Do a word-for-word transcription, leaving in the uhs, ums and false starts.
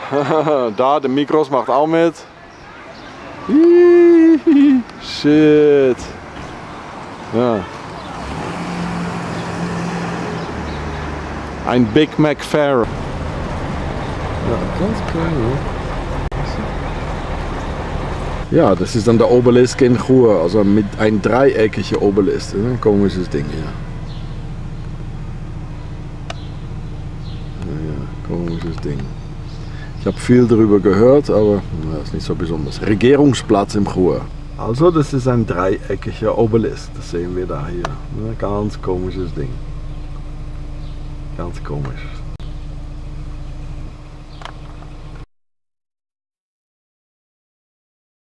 Da, der Mikros macht auch mit. Shit. Ja. Ein Big Mac Fair. Ja, ganz klein. Ja. Ja, das ist dann der Obelisk in Chur, also mit ein dreieckiger Obelisk. Ein komisches Ding hier. Ja, ja, komisches Ding. Ich habe viel darüber gehört, aber das ist nicht so besonders. Regierungsplatz im Chur. Also das ist ein dreieckiger Obelisk, das sehen wir da hier. Ein ganz komisches Ding. Ganz komisch.